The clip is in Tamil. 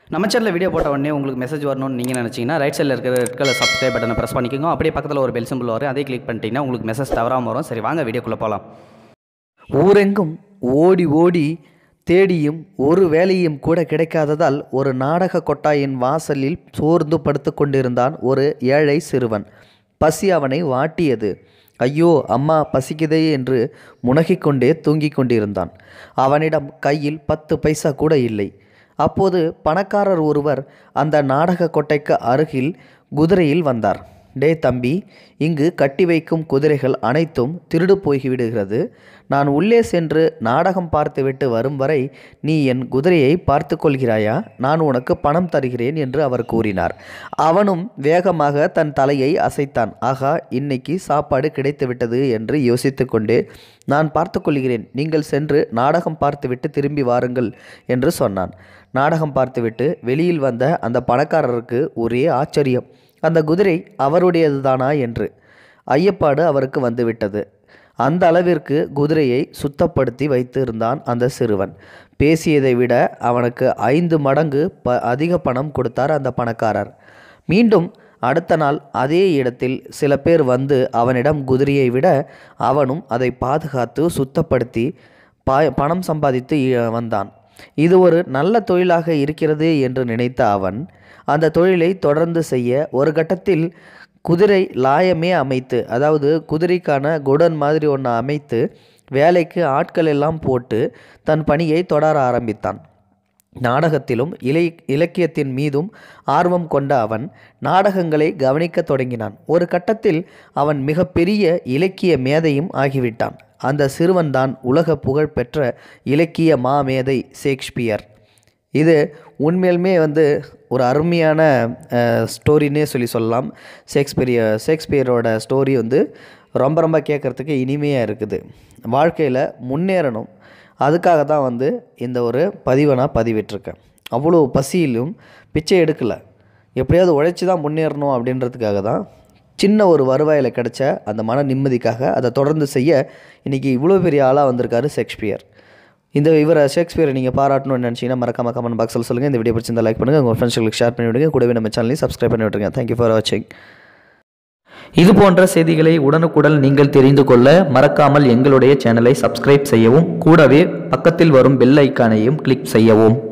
நம்ம சேனலில் வீடியோ போட்ட உடனே உங்களுக்கு மெசேஜ் வரணும்னு நீங்கள் நினச்சிங்கன்னா ரைட் சைடில் இருக்கிற ரெட் கலர் சப்ஸ்கிரைப் பட்டனை ப்ரெஸ் பண்ணிக்கோங்க. அப்படியே பக்கத்தில் ஒரு பெல் சிம்பிள் வரும், அதே கிளிக் பண்ணிட்டீங்கன்னா உங்களுக்கு மெசேஜ் தவறாமல் வரும். சரி வாங்க வீடியோக்குள்ளே போகலாம். ஊரெங்கும் ஓடி ஓடி தேடியும் ஒரு வேலையும் கூட கிடைக்காததால் ஒரு நாடக கொட்டாயின் வாசலில் சோர்ந்து படுத்து கொண்டிருந்தான் ஒரு ஏழை சிறுவன். பசி அவனை வாட்டியது. ஐயோ அம்மா பசிக்குதே என்று முனகிக்கொண்டே தூங்கிக் கொண்டிருந்தான். அவனிடம் கையில் 10 பைசா கூட இல்லை. அப்போது பணக்காரர் ஒருவர் அந்த நாடக கொட்டைக்கு அருகில் குதிரையில் வந்தார். டே தம்பி, இங்கு கட்டி வைக்கும் குதிரைகள் அனைத்தும் திருடு போய்விடுகிறது. நான் உள்ளே சென்று நாடகம் பார்த்துவிட்டு வரும் வரை நீ என் குதிரையை பார்த்து கொள்கிறாயா? நான் உனக்கு பணம் தருகிறேன் என்று அவர் கூறினார். அவனும் வேகமாக தன் தலையை அசைத்தான். ஆகா, இன்னைக்கு சாப்பாடு கிடைத்துவிட்டது என்று யோசித்து கொண்டே நான் பார்த்து கொள்கிறேன், நீங்கள் சென்று நாடகம் பார்த்துவிட்டு திரும்பி வாருங்கள் என்று சொன்னான். நாடகம் பார்த்துவிட்டு வெளியில் வந்த அந்த பணக்காரருக்கு ஒரே ஆச்சரியம். அந்த குதிரை அவருடையதுதானா என்று ஐயப்பாடு அவருக்கு வந்துவிட்டது. அந்த அளவிற்கு குதிரையை சுத்தப்படுத்தி வைத்து இருந்தான் அந்த சிறுவன். பேசியதை விட அவனுக்கு 5 மடங்கு அதிக பணம் கொடுத்தார் அந்த பணக்காரர். மீண்டும் அடுத்த நாள் அதே இடத்தில் சில பேர் வந்து அவனிடம் குதிரையை விட அவனும் அதை பாதுகாத்து சுத்தப்படுத்தி பணம் சம்பாதித்து வந்தான். இது ஒரு நல்ல தொழிலாக இருக்கிறது என்று நினைத்த அவன் அந்த தொழிலை தொடர்ந்து செய்ய ஒரு கட்டத்தில் குதிரை லாயமே அமைத்து, அதாவது குதிரைக்கான குடன் மாதிரி ஒன்று அமைத்து வேலைக்கு ஆட்கள் எல்லாம் போட்டு தன் பணியை தொடர ஆரம்பித்தான். நாடகத்திலும் இலக்கியத்தின் மீதும் ஆர்வம் கொண்ட அவன் நாடகங்களை கவனிக்க தொடங்கினான். ஒரு கட்டத்தில் அவன் மிகப்பெரிய இலக்கிய மேதையும் ஆகிவிட்டான். அந்த சிறுவன்தான் உலக புகழ் பெற்ற இலக்கிய மாமேதை ஷேக்ஸ்பியர். இது உண்மையிலுமே ஒரு அருமையான ஸ்டோரின்னே சொல்லலாம். ஷேக்ஸ்பியரோட ஸ்டோரி ரொம்ப ரொம்ப கேட்குறதுக்கு இனிமையாக இருக்குது. வாழ்க்கையில் முன்னேறணும், அதுக்காக தான் இந்த ஒரு பதிவை நான் பதிவிட்டிருக்கேன். அவ்வளோ பசியிலும் பிச்சை எடுக்கலை, எப்படியாவது உழைச்சி தான் முன்னேறணும் அப்படின்றதுக்காக தான், சின்ன ஒரு வருவாயில் கிடைச்ச அந்த மன நிம்மதிக்காக அதை தொடர்ந்து செய்ய இன்றைக்கி இவ்வளோ பெரிய ஆளாக வந்திருக்காரு ஷேக்ஸ்பியர். ஷேக்ஸ்பியரை நீங்கள் பாராட்டணும்னு நினச்சிங்கன்னா மறக்காம கமெண்ட் பாக்ஸில் சொல்லுங்கள். இந்த வீடியோ பிடிச்சிருந்தா லைக் பண்ணுங்கள், உங்கள் ஃப்ரெண்ட்ஸ்களுக்கு ஷேர் பண்ணி விடுங்க. கூடவே நம்ம சேனலையும் சப்ஸ்கிரைப் பண்ணி விட்டுருங்க. தேங்க்யூ ஃபார் வாட்சிங். இது போன்ற செய்திகளை உடனுக்குடன் நீங்கள் தெரிந்து கொள்ள மறக்காமல் எங்களுடைய சேனலை சப்ஸ்கிரைப் செய்யவும், கூடவே பக்கத்தில் வரும் பெல் ஐக்கானையும் கிளிக் செய்யவும்.